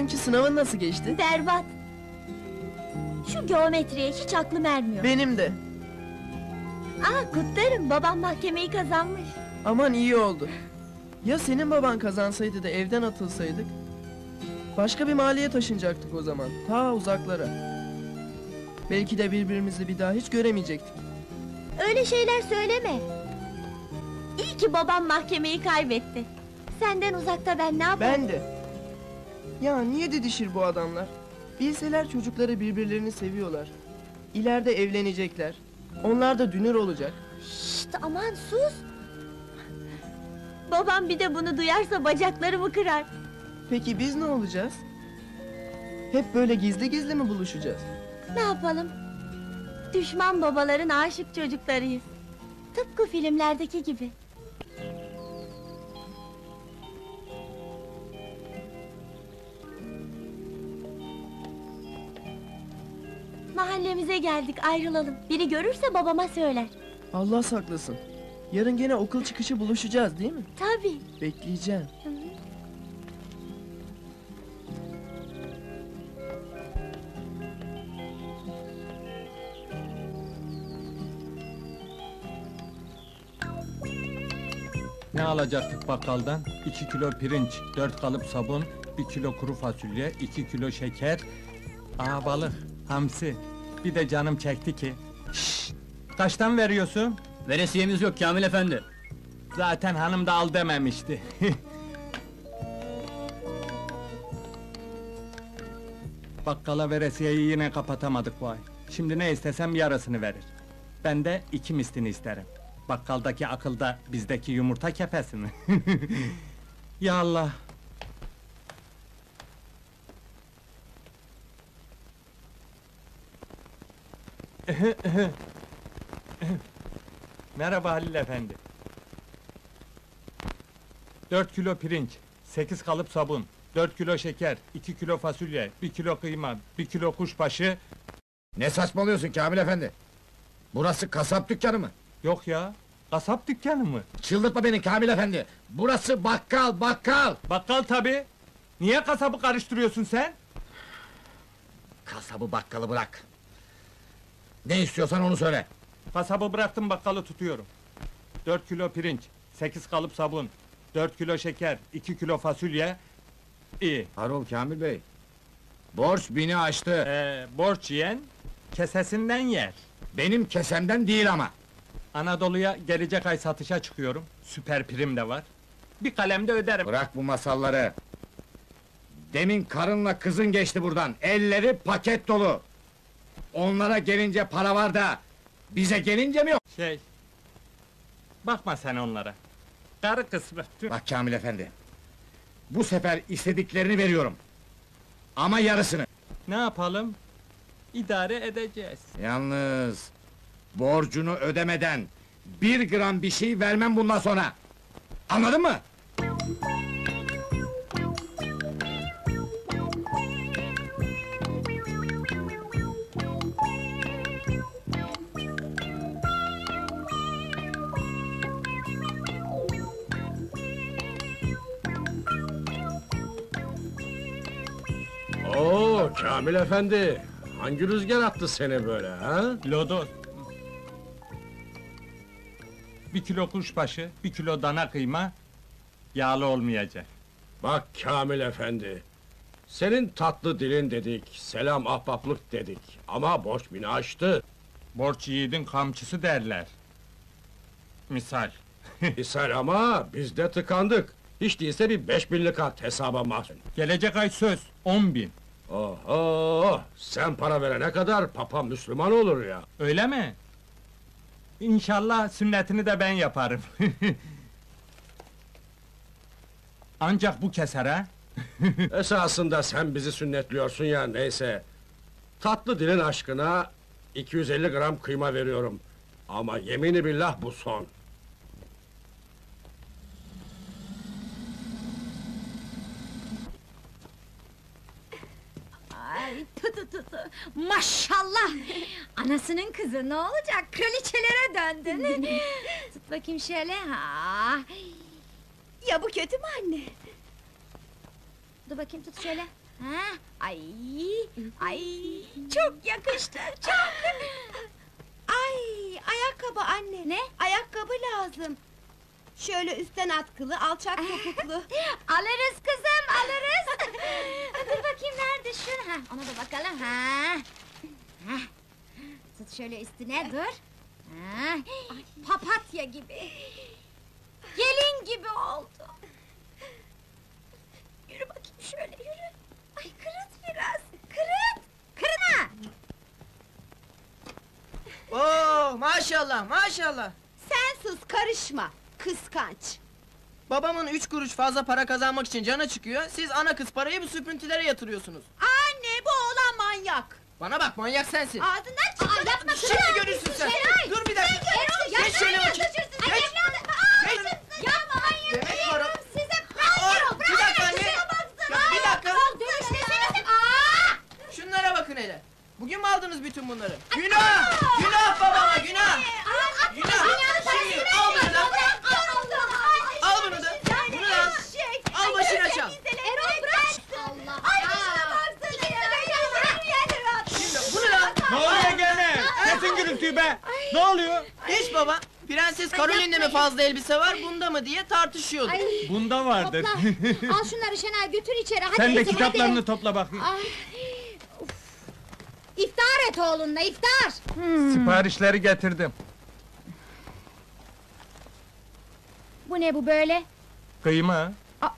Diyelimci sınavın nasıl geçti? Berbat! Şu geometriye hiç aklım ermiyor. Benim de. Kutlarım, babam mahkemeyi kazanmış. Aman iyi oldu. Ya senin baban kazansaydı da evden atılsaydık? Başka bir mahalleye taşınacaktık o zaman, ta uzaklara. Belki de birbirimizi bir daha hiç göremeyecektik. Öyle şeyler söyleme! İyi ki babam mahkemeyi kaybetti. Senden uzakta ben ne yaparım? Ben de. Ya niye didişir bu adamlar? Bilseler çocukları birbirlerini seviyorlar. İleride evlenecekler. Onlar da dünür olacak. Şşt, aman sus! Babam bir de bunu duyarsa bacaklarımı kırar. Peki biz ne olacağız? Hep böyle gizli gizli mi buluşacağız? Ne yapalım? Düşman babaların aşık çocuklarıyız. Tıpkı filmlerdeki gibi. Mahallemize geldik, ayrılalım. Biri görürse babama söyler. Allah saklasın. Yarın gene okul çıkışı buluşacağız değil mi? Tabii. Bekleyeceğim. Ne alacaktık bakkaldan? 2 kilo pirinç, 4 kalıp sabun, 1 kilo kuru fasulye, 2 kilo şeker... Balık, hamsi. Bir de canım çekti ki. Şşş! Kaçtan veriyorsun? Veresiyemiz yok Kamil efendi. Zaten hanım da al dememişti. Bakkala veresiyeyi yine kapatamadık vay. Şimdi ne istesem yarısını verir. Ben de 2 mislini isterim. Bakkaldaki akılda bizdeki yumurta kefesi mi? Ya Allah! Merhaba Halil efendi. 4 kilo pirinç, 8 kalıp sabun, 4 kilo şeker, 2 kilo fasulye, 1 kilo kıyma, 1 kilo kuşbaşı... Ne saçmalıyorsun Kamil efendi? Burası kasap dükkanı mı? Yok ya, kasap dükkanı mı? Çıldırtma beni Kamil efendi! Burası bakkal, bakkal! Bakkal tabi. Niye kasabı karıştırıyorsun sen? Kasabı bakkalı bırak! Ne istiyorsan onu söyle! Kasabı bıraktım, bakkalı tutuyorum. 4 kilo pirinç, 8 kalıp sabun, 4 kilo şeker, 2 kilo fasulye... İyi. Harol Kamil bey! Borç bini aştı! Borç yiyen, kesesinden yer. Benim kesemden değil ama! Anadolu'ya gelecek ay satışa çıkıyorum. Süper prim de var. Bir kalemde öderim. Bırak bu masalları! Demin karınla kızın geçti buradan, elleri paket dolu! Onlara gelince para var da, bize gelince mi yok? Bakma sen onlara. Karı kısmı. Bak Kamil efendi! Bu sefer istediklerini veriyorum! Ama yarısını! Ne yapalım? İdare edeceğiz. Yalnız... Borcunu ödemeden... 1 gram bir şey vermem bundan sonra! Anladın mı? Oo Kamil efendi! Hangi rüzgar attı seni böyle ha? Lodos. 1 kilo kuşbaşı, 1 kilo dana kıyma... Yağlı olmayacak. Bak Kamil efendi! Senin tatlı dilin dedik, selam ahbaplık dedik. Ama borç bini aştı. Borç yiğidin kamçısı derler. Misal. İshal ama biz de tıkandık. Hiç değilse bir 5000'lik at hesaba mahzun. Gelecek ay söz, 10.000. Oho! Sen para verene kadar papa Müslüman olur ya. Öyle mi? İnşallah sünnetini de ben yaparım. Ancak bu keser ha? Esasında sen bizi sünnetliyorsun ya, neyse. Tatlı dilin aşkına 250 gram kıyma veriyorum. Ama yemini billah bu son. Ay tu. Maşallah! Anasının kızı ne olacak? Kraliçelere döndün. Tut bakayım şöyle. Ya bu kötü mü anne? Dur bakayım, tut şöyle. Ha? Ay, ay, çok yakıştı, çok. Ay, ayakkabı anne. Ne? Ayakkabı lazım. Şöyle üstten atkılı, alçak topuklu. Alırız kızım, alırız. Dur bakayım nerede şu? Ha, ona da bakalım. Ha. Ha. Tut şöyle üstüne dur. Ha. Papatya gibi. Gelin gibi oldu. Yürü bakayım şöyle yürü. Ay kırıt biraz. Kırıt. Kırın ha. Oo maşallah maşallah. Sen sus, karışma. Kıskanç. Babamın 3 kuruş fazla para kazanmak için canı çıkıyor. Siz ana kız parayı bu süprüntülere yatırıyorsunuz. Anne, bu oğlan manyak. Bana bak manyak sensin. Ağzından çıktı. Yapma kızım. Şimdi görürsün sen. Şenay! Dur bir dakika. Geç şöyle bakayım. Geç. Geç. Yapma hayır. Demek para. Size Aa, bir dakika anne. Ya, bir dakika. Dönüştesenize. Şunlara bakın hele. Bugün mü aldınız bütün bunları? Günah! Günah babama günah! Günah! Şimdi al bunu da. Al bunu da. Bunu da al. Al başına çal. Erol bırak. Allah. Ay şuna baksana ya. Şimdi bunu da. Ne oluyor gene? Kesin gürültüyü be! Ne oluyor? Hiç baba. Prenses Caroline'de mi fazla elbise var, bunda mı diye tartışıyorduk. Bunda vardır. Al şunları Şenay götür içeri. Hadi Sen de kızım, kitaplarını hadi. topla bakayım. Ay. Uf. İftar et oğlunla iftar. Siparişleri getirdim. Bu ne bu böyle? Kıyma.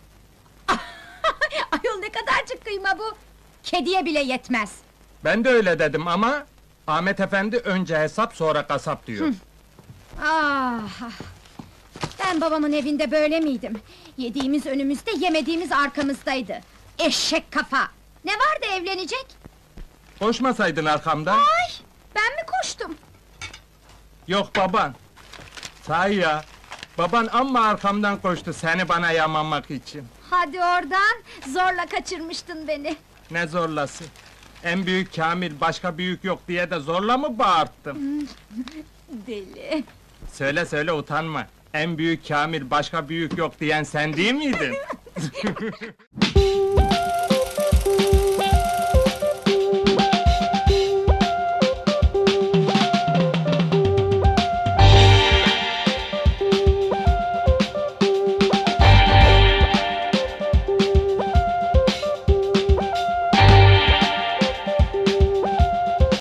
Ayol ne kadarcık kıyma bu. Kediye bile yetmez. Ben de öyle dedim ama Ahmet Efendi önce hesap sonra kasap diyor. Ah. Ben babamın evinde böyle miydim? Yediğimiz önümüzde, yemediğimiz arkamızdaydı. Eşek kafa. Ne vardı evlenecek? Koşmasaydın arkamdan. Ay, ben mi koştum? Yok baban. Sahi ya. Baban amma arkamdan koştu seni bana yamamak için. Hadi oradan, zorla kaçırmıştın beni. Ne zorlası. En büyük Kamil başka büyük yok diye de zorla mı bağırttım? Deli. Söyle söyle utanma. En büyük Kamil başka büyük yok diyen sen değil miydin?